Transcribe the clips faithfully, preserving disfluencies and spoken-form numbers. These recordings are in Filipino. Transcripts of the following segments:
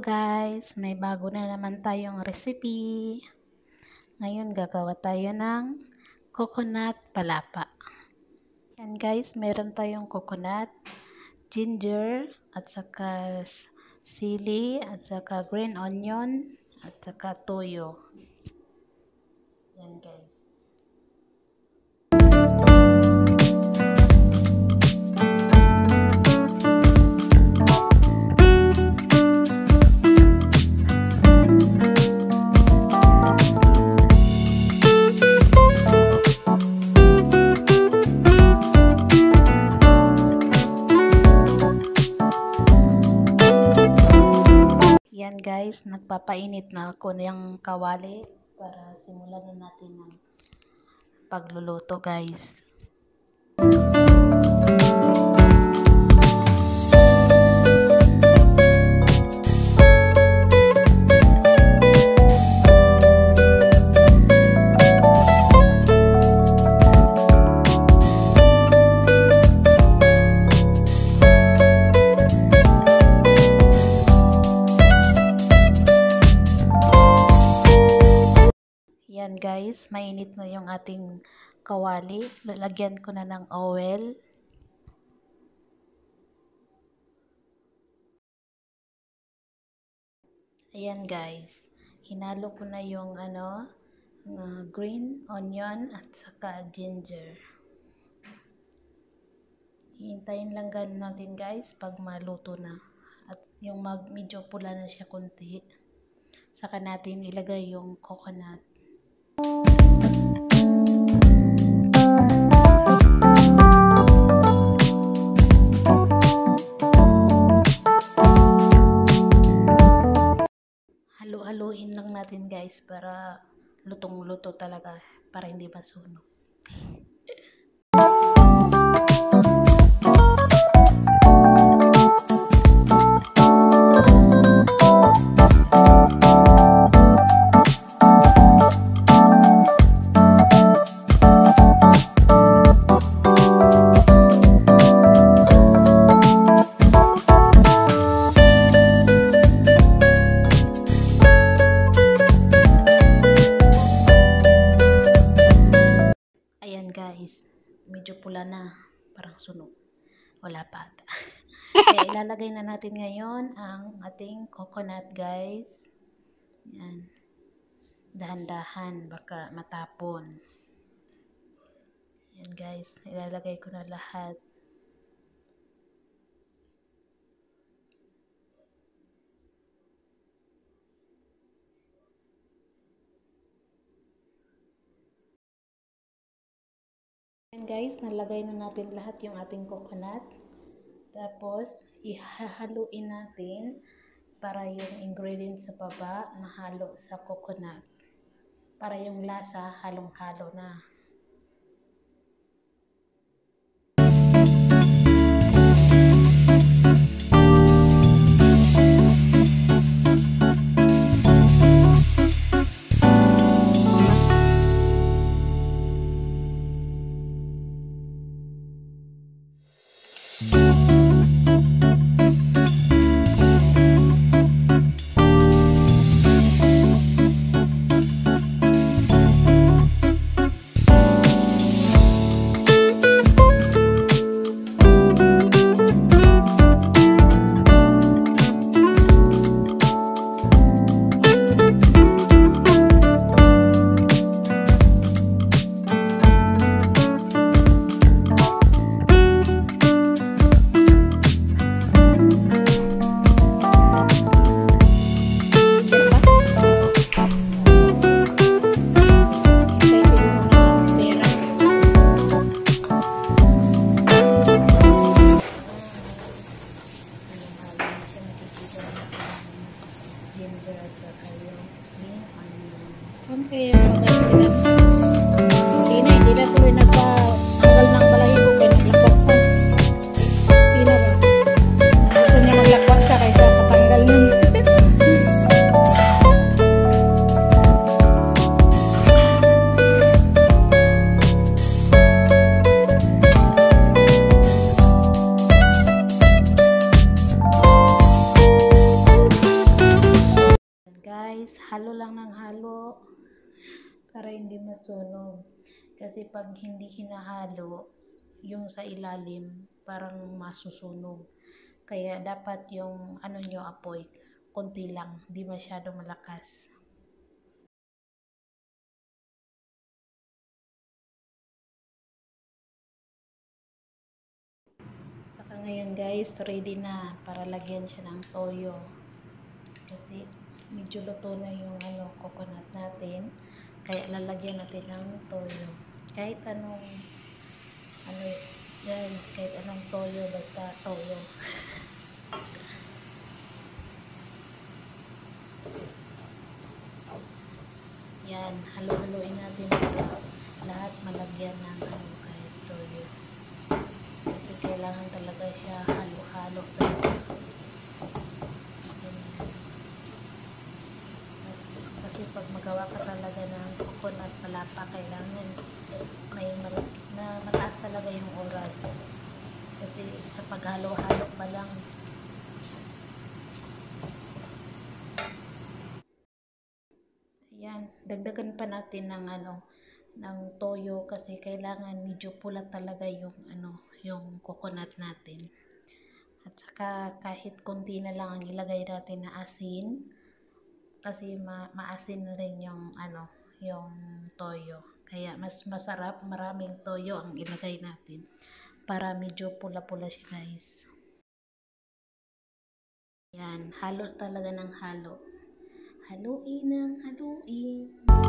guys, may bago na naman tayong recipe. Ngayon gagawa tayo ng coconut palapa. Yan guys, meron tayong coconut, ginger, at saka sili, at saka green onion, at saka toyo. Yan guys. Yan guys, nagpapainit na ako ng kawali para simulan na natin ang pagluluto guys. Yan guys, mainit na yung ating kawali. Lalagyan ko na ng oil. Ayan guys, hinalo ko na yung ano, uh, green onion at saka ginger. Hihintayin lang ganun natin guys pag maluto na. At yung mag medyo pula na siya konti. Saka natin ilagay yung coconut. Halo-haloin lang natin guys para lutong-luto talaga, para hindi masunog. Guys, medyo pula na, parang sunog, wala pa ata. Kaya ilalagay na natin ngayon ang ating coconut guys. Yan, dahan-dahan baka matapon. Yan guys, ilalagay ko na lahat. Yan guys, nalagay na natin lahat yung ating coconut. Tapos, ihahaluin natin para yung ingredients sa baba mahalo sa coconut. Para yung lasa halong-halo na. para hindi masunog. Kasi pag hindi hinahalo, yung sa ilalim parang masusunog. Kaya dapat yung ano nyo apoy, konti lang, di masyado malakas. Saka ngayon guys, ready na para lagyan siya ng toyo. Kasi medyo luto na yung ano, coconut natin. Kaya lalagyan natin ng toyo. Kahit anong ano guys, kahit anong toyo, basta toyo. Yan, halo-haloin natin para lahat malagyan ng ano, kahit toyo. Kasi kailangan talaga siya halo-halo talaga. Kasi pag magawa ka talaga ng coconut palapa, kailangan may na mataas talaga yung oras. Kasi sa paghalo-halo pa lang, ayan, dagdagan pa natin ng ano, ng toyo kasi kailangan medyo pula talaga yung ano, yung coconut natin. At saka kahit konti na lang ang ilagay natin na asin kasi ma maasin na rin yung ano, yung toyo. Kaya mas masarap maraming toyo ang ilagay natin para medyo pula-pula siya guys. Yan, halo talaga ng halo. Haluin ng haluin.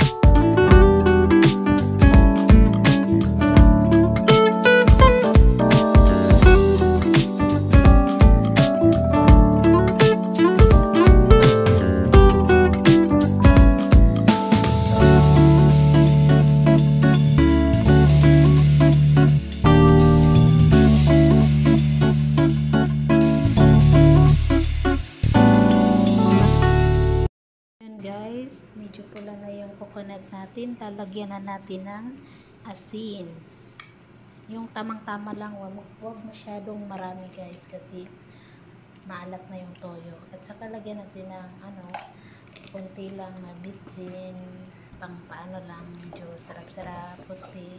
Guys, medyo pula na yung coconut natin. Lalagyan na natin ng asin. Yung tamang-tama lang, wag, wag masyadong marami guys kasi maalat na yung toyo. At saka lagyan natin ng ano, konti lang na bitsin, pang paano lang, medyo sarap-sarap, puti.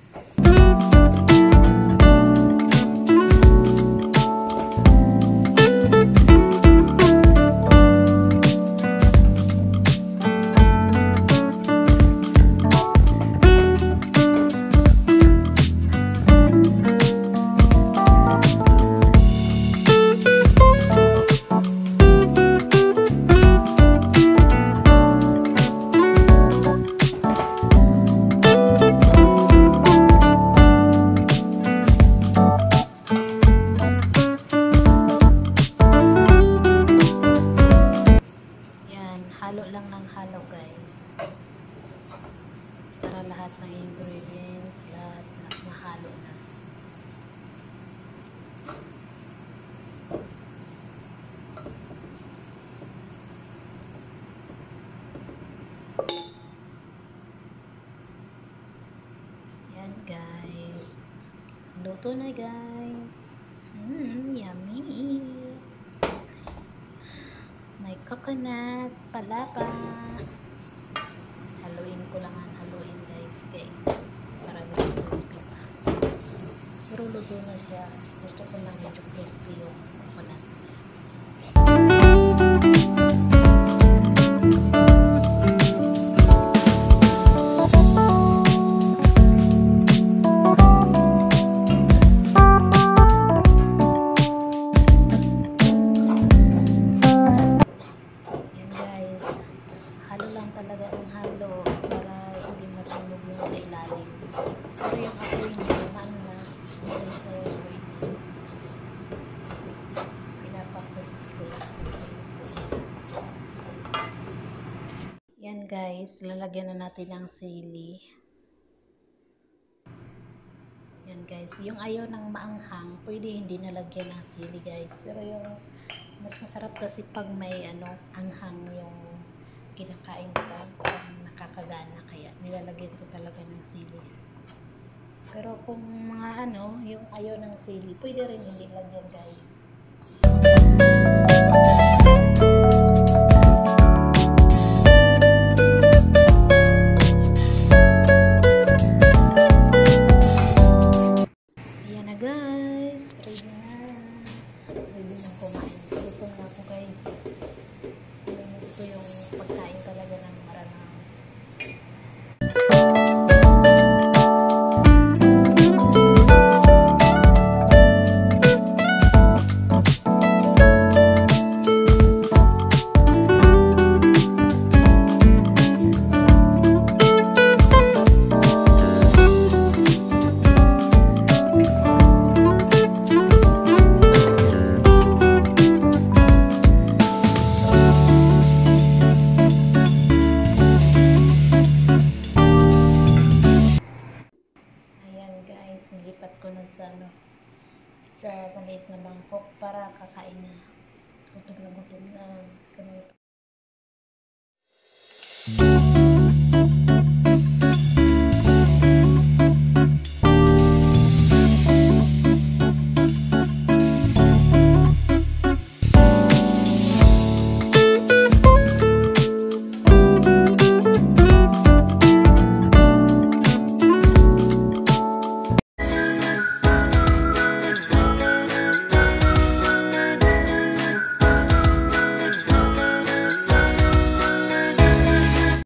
Halo lang ng halo guys para lahat ng ingredients lahat mahalo na. Yan guys, luto na guys. Mmm, yummy. May coconut, palapa. Haluin ko lang ang haluin guys. Okay. Para medyo crispy pa. Pero luto na siya. Gusto ko lang medyo crispy yung coconut. Yan guys, lalagyan na natin ng sili. Yan guys, yung ayaw ng maanghang, pwede hindi nalagyan ng sili guys. Pero yung mas masarap kasi pag may ano, anghang yung kinakain ko, pag nakakagana, kaya nilalagyan ko talaga ng sili. Pero kung mga ano, yung ayaw ng sili, pwede rin hindi lagyan guys. Ready na. Ready na kumain. Gutom na ako guys. Namiss ko yung pagkain talaga ng Maranao. Nilipat ko na sa ano, sa maliit na mangkok para kakain na. Gutom na gutom na. Kanina